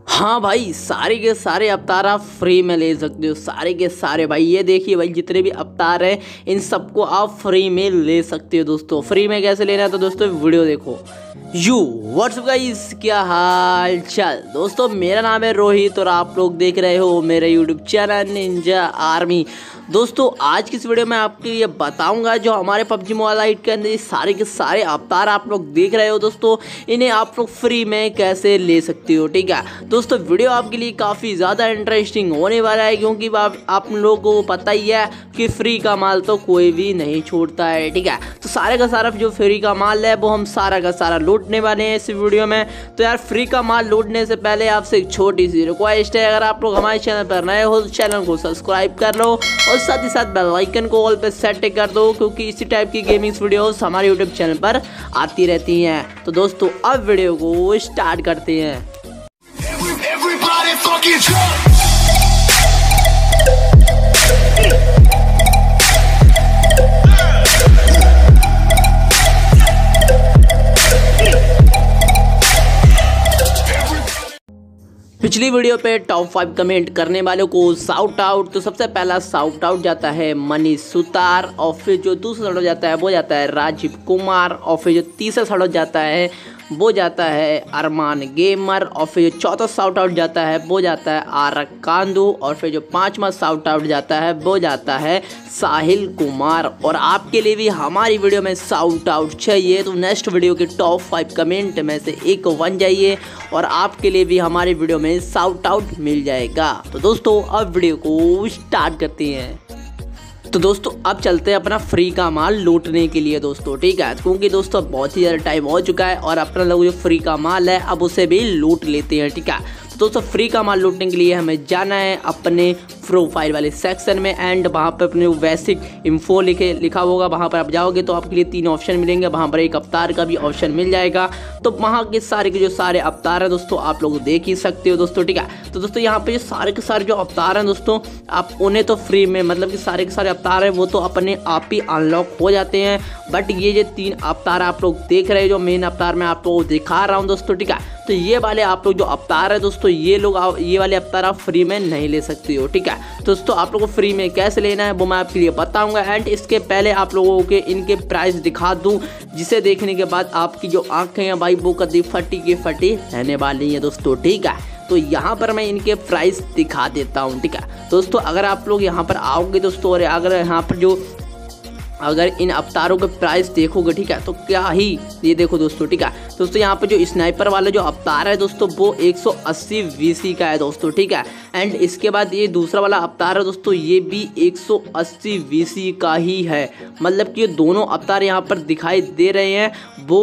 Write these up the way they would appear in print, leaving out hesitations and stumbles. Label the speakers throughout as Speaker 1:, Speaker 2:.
Speaker 1: हाँ भाई, सारे के सारे अवतार आप फ्री में ले सकते हो। सारे के सारे भाई, ये देखिए भाई, जितने भी अवतार हैं इन सबको आप फ्री में ले सकते हो दोस्तों। फ्री में कैसे लेना है तो दोस्तों वीडियो देखो। व्हाट्सअप गाइस, क्या हाल चाल दोस्तों। मेरा नाम है रोहित और आप लोग देख रहे हो मेरे यूट्यूब चैनल निंजा आर्मी। दोस्तों आज की इस वीडियो में आपके लिए बताऊंगा जो हमारे पबजी मोबाइल लाइट के अंदर सारे के सारे अवतार आप लोग देख रहे हो दोस्तों, इन्हें आप लोग फ्री में कैसे ले सकते हो। ठीक है दोस्तों, वीडियो आपके लिए काफ़ी ज़्यादा इंटरेस्टिंग होने वाला है, क्योंकि आप लोगों को पता ही है कि फ्री का माल तो कोई भी नहीं छोड़ता है। ठीक है, तो सारे का सारा जो फ्री का माल है वो हम सारा का सारा लूटने वाले हैं इस वीडियो में। तो यार, फ्री का माल लूटने से पहले आपसे एक छोटी सी रिक्वेस्ट है, अगर आप लोग हमारे चैनल पर नए हो तो चैनल को सब्सक्राइब कर लो और साथ ही साथ बेल आइकन को ऑल पे सेट कर दो, क्योंकि इसी टाइप की गेमिंग वीडियोस हमारे यूट्यूब चैनल पर आती रहती हैं। तो दोस्तों अब वीडियो को स्टार्ट करते हैं। पिछली वीडियो पे टॉप 5 कमेंट करने वालों को शाउट आउट। तो सबसे पहला शाउट आउट जाता है मनीष सुतार, और फिर जो दूसरा शाउट जाता है वो जाता है राजीव कुमार, और फिर जो तीसरा शाउट जाता है वो जाता है अरमान गेमर, और फिर जो चौथा शाउट आउट जाता है वो जाता है आरक कांदू, और फिर जो पांचवा शाउट आउट जाता है वो जाता है साहिल कुमार। और आपके लिए भी हमारी वीडियो में शाउट आउट चाहिए तो नेक्स्ट वीडियो के टॉप 5 कमेंट में से एक बन जाइए और आपके लिए भी हमारी वीडियो में शाउट आउट मिल जाएगा। तो दोस्तों अब वीडियो को स्टार्ट करते हैं। तो दोस्तों अब चलते हैं अपना फ्री का माल लूटने के लिए दोस्तों। ठीक है, क्योंकि दोस्तों बहुत ही ज़्यादा टाइम हो चुका है और अपना लोग जो फ्री का माल है अब उसे भी लूट लेते हैं। ठीक है, तो दोस्तों फ्री का माल लूटने के लिए हमें जाना है अपने प्रोफाइल वाले सेक्शन में, एंड वहाँ पर अपने बेसिक इन्फो लिखा होगा, वहाँ पर आप जाओगे तो आपके लिए 3 ऑप्शन मिलेंगे। वहाँ पर एक अवतार का भी ऑप्शन मिल जाएगा। तो वहाँ के जो सारे अवतार हैं दोस्तों आप लोग देख ही सकते हो दोस्तों। ठीक है, तो दोस्तों यहाँ पे जो सारे के सारे जो अवतार हैं दोस्तों, आप उन्हें तो फ्री में, मतलब कि सारे के सारे अवतार हैं वो तो अपने आप ही अनलॉक हो जाते हैं। बट ये जो 3 अवतार आप लोग देख रहे हो, जो मेन अवतार मैं आप लोगों को दिखा रहा हूँ दोस्तों। ठीक है, तो ये वाले आप लोग जो अवतार है दोस्तों, ये वाले अवतार आप फ्री में नहीं ले सकते हो। ठीक है दोस्तों, आप लोगों को फ्री में कैसे लेना है वो मैं आपके लिए बताऊंगा। एंड इसके पहले आप लोगों के इनके प्राइस दिखा दूं, जिसे देखने के बाद आपकी जो आंखें हैं भाई वो कभी फटी की फटी रहने वाली है दोस्तों। ठीक है, तो यहाँ पर मैं इनके प्राइस दिखा देता हूँ। ठीक है दोस्तों, अगर आप लोग यहाँ पर आओगे दोस्तों और अगर इन अवतारों के प्राइस देखोगे, ठीक है, तो क्या ही ये देखो दोस्तों। ठीक है दोस्तों, यहाँ पे जो स्नाइपर वाला जो अवतार है दोस्तों वो 180 वीसी का है दोस्तों। ठीक है, एंड इसके बाद ये दूसरा वाला अवतार है दोस्तों, ये भी 180 वीसी का ही है। मतलब कि ये दोनों अवतार यहाँ पर दिखाई दे रहे हैं वो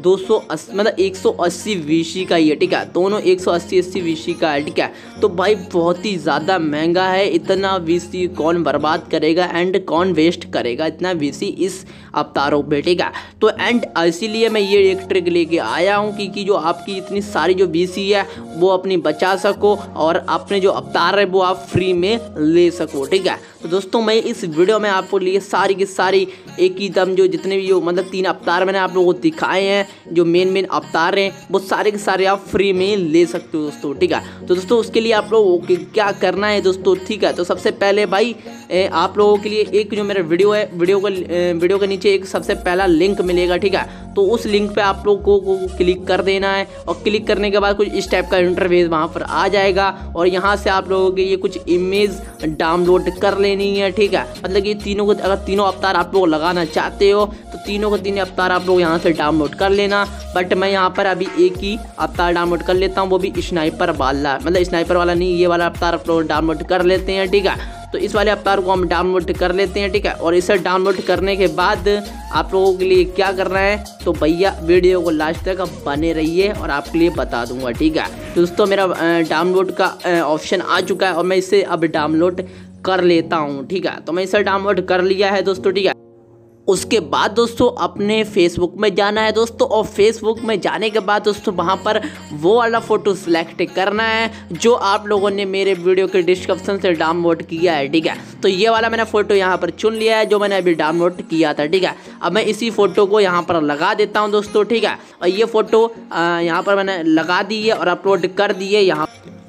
Speaker 1: 280 मतलब 180 वीसी का ही है। ठीक है, दोनों 180 वीसी का है। ठीक है, तो भाई बहुत ही ज़्यादा महंगा है। इतना वीसी कौन बर्बाद करेगा एंड कौन वेस्ट करेगा इतना वीसी इस अवतारों पे। ठीक है, तो एंड इसीलिए मैं ये एक ट्रिक लेके आया हूँ कि जो आपकी इतनी सारी जो वीसी है वो अपनी बचा सको और अपने जो अवतार है वो आप फ्री में ले सको। ठीक है, तो दोस्तों मैं इस वीडियो में आपको लिए सारी की सारी एक ही दम जो जितने भी जो मतलब 3 अवतार मैंने आप लोगों को दिखाए हैं, जो मेन अवतार हैं वो सारे के सारे आप फ्री में ले सकते हो दोस्तों। ठीक है, तो दोस्तों उसके लिए आप लोगों को क्या करना है दोस्तों। ठीक है, तो सबसे पहले भाई आप लोगों के लिए एक जो मेरा वीडियो है, वीडियो के नीचे एक सबसे पहला लिंक मिलेगा। ठीक है, तो उस लिंक पे आप लोगों को क्लिक कर देना है, और क्लिक करने के बाद कुछ इस टाइप का इंटरफेस वहाँ पर आ जाएगा, और यहाँ से आप लोगों के ये कुछ इमेज डाउनलोड कर लेनी है। ठीक है, मतलब कि तीनों को, अगर तीनों अवतार आप लोग लगाना चाहते हो तो तीनों को 3 अवतार आप लोग यहाँ से डाउनलोड कर लेना। बट मैं यहाँ पर अभी एक ही अवतार डाउनलोड कर लेता हूँ, वो भी स्नाइपर वाला, मतलब स्नाइपर वाला नहीं, ये वाला अवतार आप लोग डाउनलोड कर लेते हैं। ठीक है, तो इस वाले अवतार को हम डाउनलोड कर लेते हैं। ठीक है, और इसे डाउनलोड करने के बाद आप लोगों के लिए क्या करना है तो भैया वीडियो को लास्ट तक बने रहिए और आपके लिए बता दूंगा। ठीक है, तो दोस्तों मेरा डाउनलोड का ऑप्शन आ चुका है और मैं इसे अब डाउनलोड कर लेता हूँ। ठीक है, तो मैं इसे डाउनलोड कर लिया है दोस्तों। ठीक है, उसके बाद दोस्तों अपने फेसबुक में जाना है दोस्तों, और फेसबुक में जाने के बाद दोस्तों वहाँ पर वो वाला फ़ोटो सिलेक्ट करना है जो आप लोगों ने मेरे वीडियो के डिस्क्रिप्शन से डाउनलोड किया है। ठीक है, तो ये वाला मैंने फ़ोटो यहाँ पर चुन लिया है जो मैंने अभी डाउनलोड किया था। ठीक है, अब मैं इसी फ़ोटो को यहाँ पर लगा देता हूँ दोस्तों। ठीक है, और ये फ़ोटो यहाँ पर मैंने लगा दी है और अपलोड कर दी है यहाँ।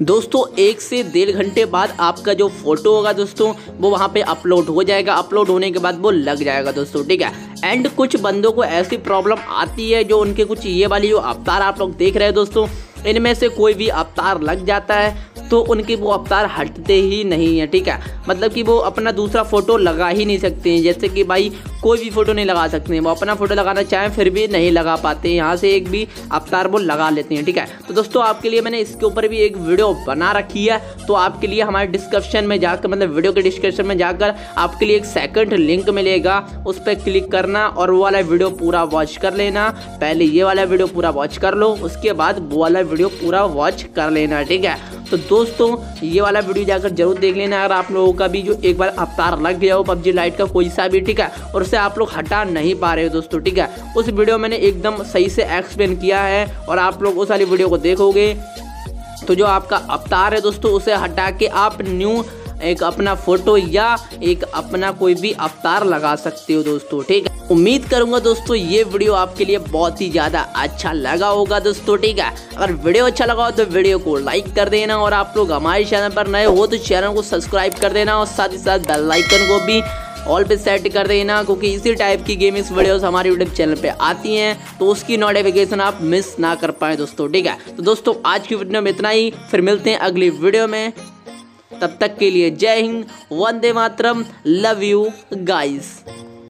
Speaker 1: दोस्तों 1 से 1.5 घंटे बाद आपका जो फोटो होगा दोस्तों वो वहाँ पे अपलोड हो जाएगा। अपलोड होने के बाद वो लग जाएगा दोस्तों, ठीक है। एंड कुछ बंदों को ऐसी प्रॉब्लम आती है जो उनके कुछ ये वाली जो अवतार आप लोग देख रहे हैं दोस्तों, इनमें से कोई भी अवतार लग जाता है तो उनके वो अवतार हटते ही नहीं है, ठीक है। मतलब कि वो अपना दूसरा फोटो लगा ही नहीं सकते हैं। जैसे कि भाई कोई भी फोटो नहीं लगा सकते हैं, वो अपना फोटो लगाना चाहें फिर भी नहीं लगा पाते, यहाँ से एक भी अवतार वो लगा लेते हैं, ठीक है। तो दोस्तों आपके लिए मैंने इसके ऊपर भी एक वीडियो बना रखी है, तो आपके लिए हमारे डिस्क्रिप्शन में जाकर, मतलब वीडियो के डिस्क्रिप्शन में जाकर आपके लिए एक सेकंड लिंक मिलेगा, उस पर क्लिक करना और वो वाला वीडियो पूरा वॉच कर लेना। पहले ये वाला वीडियो पूरा वॉच कर लो, उसके बाद वो वाला वीडियो पूरा वॉच कर लेना, ठीक है। तो दोस्तों ये वाला वीडियो जाकर जरूर देख लेना अगर आप लोगों का भी जो एक बार अवतार लग गया हो PUBG लाइट का कोई सा भी, ठीक है, और उसे आप लोग हटा नहीं पा रहे हो दोस्तों, ठीक है। उस वीडियो मैंने एकदम सही से एक्सप्लेन किया है और आप लोग उस वाली वीडियो को देखोगे तो जो आपका अवतार है दोस्तों उसे हटा के आप न्यू एक अपना फोटो या एक अपना कोई भी अवतार लगा सकते हो दोस्तों, ठीक है। उम्मीद करूंगा दोस्तों ये वीडियो आपके लिए बहुत ही ज़्यादा अच्छा लगा होगा दोस्तों, ठीक है। अगर वीडियो अच्छा लगा हो तो वीडियो को लाइक कर देना और आप लोग हमारे चैनल पर नए हो तो चैनल को सब्सक्राइब कर देना और साथ ही साथ बेल आइकन को भी ऑल पे सेट कर देना, क्योंकि इसी टाइप की गेमिंग वीडियोस हमारे यूट्यूब चैनल पे आती हैं तो उसकी नोटिफिकेशन आप मिस ना कर पाए दोस्तों, ठीक है। तो दोस्तों आज की वीडियो में इतना ही, फिर मिलते हैं अगली वीडियो में। तब तक के लिए जय हिंद, वंदे मातरम, लव यू गाइस।